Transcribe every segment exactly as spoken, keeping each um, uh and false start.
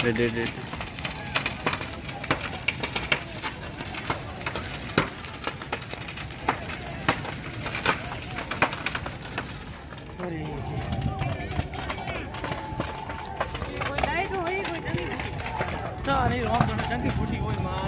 Ready ready कोई light हो कोई टंकी नहीं हम तो टंकी फूटी कोई मार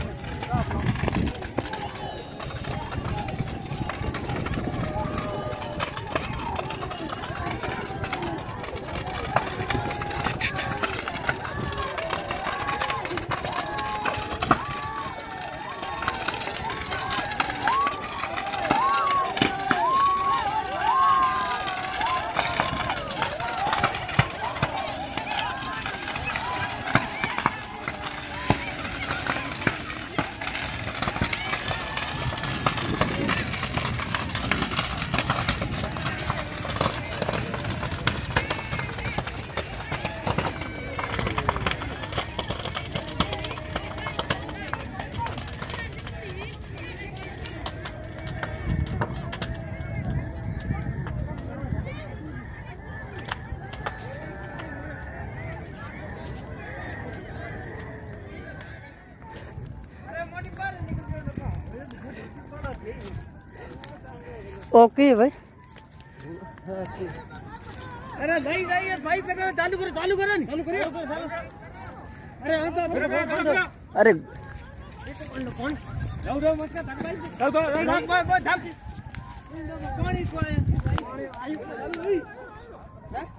ओके भाई। अरे भाई भाई भाई पे चालू करो चालू करो चालू करो अरे हां तो अरे कौन जाओ जाओ मत धक भाई जाओ जाओ धक भाई धक कौन इसको आया